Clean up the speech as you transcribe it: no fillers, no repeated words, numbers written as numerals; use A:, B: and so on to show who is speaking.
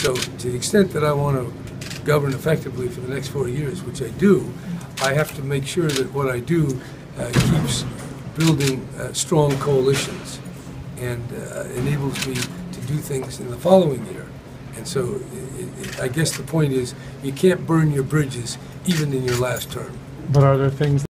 A: So to the extent that I want to govern effectively for the next 4 years, which I do, I have to make sure that what I do keeps building strong coalitions and enables me to do things in the following year. And so I guess the point is you can't burn your bridges even in your last term.
B: But are there things